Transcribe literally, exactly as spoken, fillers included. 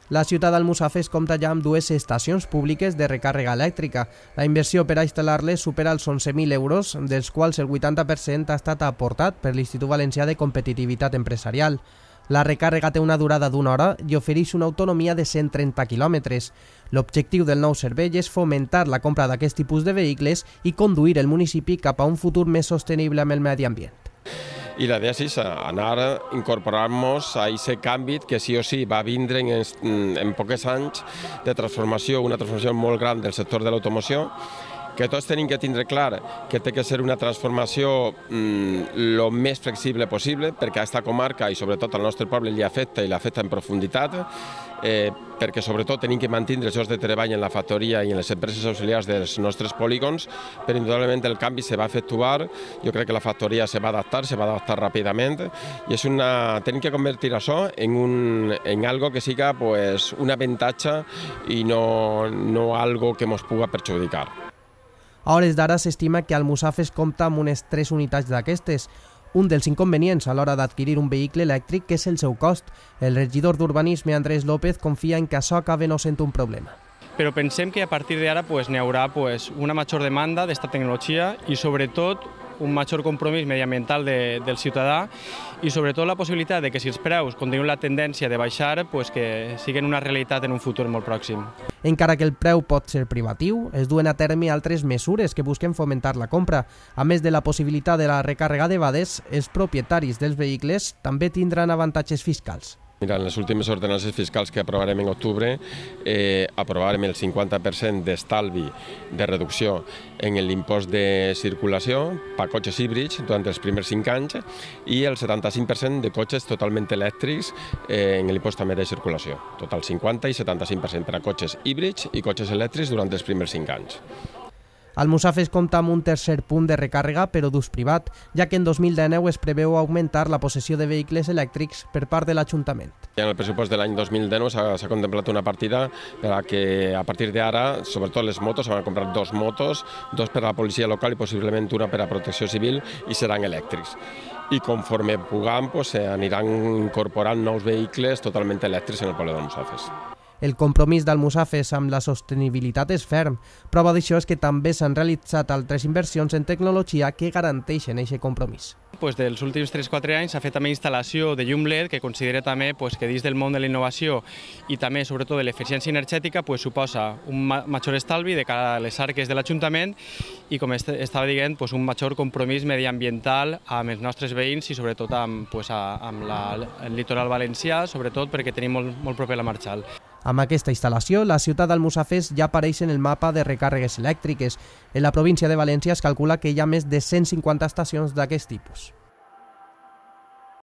La ciutat d'Almussafes compta ja amb dues estacions públiques de recàrrega elèctrica. La inversió per a instal·lar-les supera els onze mil euros, dels quals el vuitanta per cent ha estat aportat per l'Institut Valencià de Competitivitat Empresarial. La recàrrega té una durada d'una hora i ofereix una autonomia de cent trenta quilòmetres. L'objectiu del nou servei és fomentar la compra d'aquest tipus de vehicles i conduir el municipi cap a un futur més sostenible amb el medi ambient. I la idea és anar a incorporar-nos a aquest canvi que sí o sí va vindre en, en pocs anys de transformació, una transformació molt gran del sector de l'automoció, que tots tenim que tindre clar que té que ser una transformació el més flexible possible, perquè a aquesta comarca i sobretot al nostre poble li afecta i l'afecta en profunditat, eh, perquè sobretot tenim que mantenir els llocs de treball en la factoria i en les empreses auxiliars dels nostres polígons, però indudablement el canvi se va efectuar, jo crec que la factoria se va adaptar, se va adaptar ràpidament, i és una, tenim que convertir això en, un, en algo que siga pues, un avantatge i no, no algo que ens pugui perjudicar. A hores d'ara s'estima que Almussafes compta amb unes tres unitats d'aquestes. Un dels inconvenients a l'hora d'adquirir un vehicle elèctric és el seu cost. El regidor d'Urbanisme, Andrés López, confia en que això acabe no sent un problema. Però pensem que a partir d'ara pues, n'hi haurà pues, una major demanda d'esta tecnologia i sobretot un major compromís mediambiental de, del ciutadà i sobretot la possibilitat de que si els preus continuen la tendència de baixar, pues, que siguin una realitat en un futur molt pròxim. Encara que el preu pot ser privatiu, es duen a terme altres mesures que busquen fomentar la compra. A més de la possibilitat de la recàrrega de vades, els propietaris dels vehicles també tindran avantatges fiscals. Mira, en les últimes ordenances fiscals que aprovarem en octubre, eh, aprovarem el cinquanta per cent d'estalvi de reducció en l'impost de circulació per cotxes híbrids durant els primers cinc anys i el setanta-cinc per cent de cotxes totalment elèctrics eh, en l'impost també de circulació. Total cinquanta i setanta-cinc per cent per a cotxes híbrids i cotxes elèctrics durant els primers cinc anys. Almussafes compta amb un tercer punt de recàrrega però d'ús privat, ja que en dos mil dinou es preveu augmentar la possessió de vehicles elèctrics per part de l'Ajuntament. En el pressupost de l'any dos mil dinou s'ha contemplat una partida per a que a partir d'ara, sobretot les motos, s'han comprat dos motos, dos per a la policia local i possiblement una per a protecció civil i seran elèctrics. I conforme puguem, pues, aniran incorporant nous vehicles totalment elèctrics en el poble d'Almussafes. El compromís d'Almussafes amb la sostenibilitat és ferm. Prova d'això és que també s'han realitzat altres inversions en tecnologia que garanteixen aquest compromís. Pues dels últims tres o quatre anys s'ha fet també instal·lació de llum L E D que considera també pues, que dins del món de la innovació i també sobretot de l'eficiència energètica pues, suposa un ma major estalvi de cara a les arques de l'Ajuntament i com est estava dient pues, un major compromís mediambiental amb els nostres veïns i sobretot amb, pues, a, amb la, el litoral valencià, sobretot perquè tenim molt, molt proper la Marxal. Amb aquesta instal·lació, la ciutat d'Almussafes ja apareix en el mapa de recàrregues elèctriques. En la província de València es calcula que hi ha més de cent cinquanta estacions d'aquest tipus.